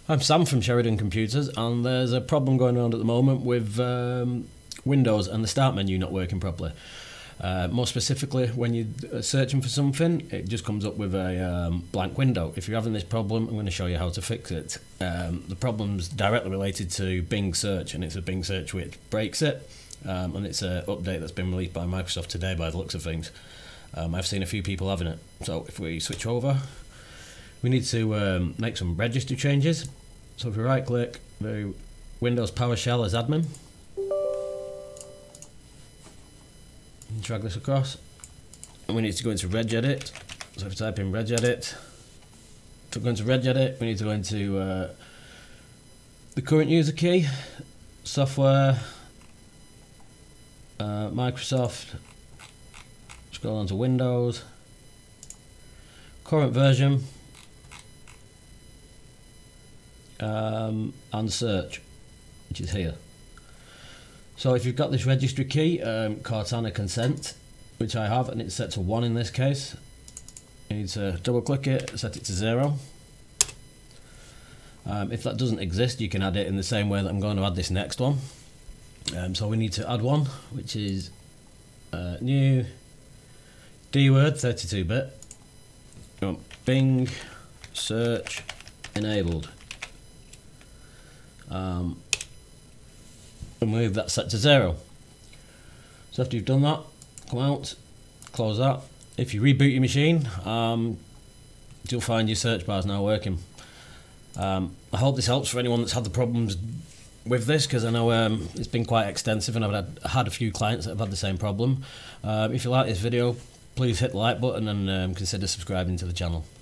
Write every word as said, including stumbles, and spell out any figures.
I'm Sam from Sheridan Computers, and there's a problem going on at the moment with um, Windows and the start menu not working properly. Uh, more specifically, when you're searching for something, it just comes up with a um, blank window. If you're having this problem, I'm going to show you how to fix it. Um, the problem's directly related to Bing search, and it's a Bing search which breaks it, um, and it's an update that's been released by Microsoft today by the looks of things. Um, I've seen a few people having it. So if we switch over, we need to um, make some registry changes. So if we right click the Windows PowerShell as admin, and drag this across, and we need to go into regedit. So if we type in regedit, to go into regedit, we need to go into uh, the current user key, software, uh, Microsoft, scroll on to Windows, current version, um, and search, which is here. So if you've got this registry key, um, Cortana consent, which I have, and it's set to one in this case, you need to double click it, set it to zero. Um, if that doesn't exist, you can add it in the same way that I'm going to add this next one. Um, so we need to add one, which is uh, new D word thirty-two bit, Bing search enabled. Um, and move that set to zero. So after you've done that, come out, close that. If you reboot your machine, um, you'll find your search bar is now working. Um, I hope this helps for anyone that's had the problems with this, because I know um, it's been quite extensive, and I've had, had a few clients that have had the same problem. Um, if you like this video, please hit the like button and um, consider subscribing to the channel.